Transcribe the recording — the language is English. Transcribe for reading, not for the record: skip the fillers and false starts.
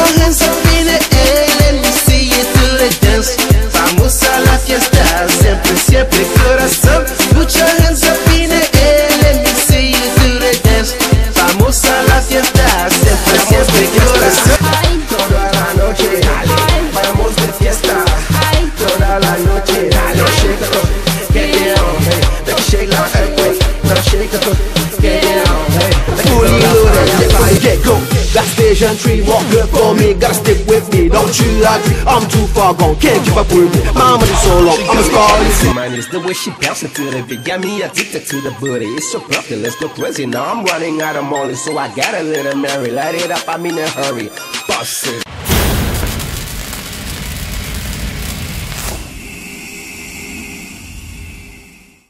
your hands up in the air, let me see you do the dance. Vamos a la fiesta, siempre, siempre corazón. Put your hands up in the air, let me see you do the dance. Vamos a la fiesta, siempre, siempre corazón. Toda la noche, vamos de fiesta. Toda la noche, shake it up, get down, hey. Make it shake like earthquake, now shake it up, get down, hey. Fully loaded, get go. That station 3 walk good for me, gotta stick with me, don't you agree? I'm too far gone, can't keep up with me. My money so long, I'm a star. Mine is the way she bounces to the beat, got me addicted to the booty. It's so perfect, let's go crazy. Now I'm running out of money, so I gotta let her marry. Light it up, I'm in a hurry. Boss it.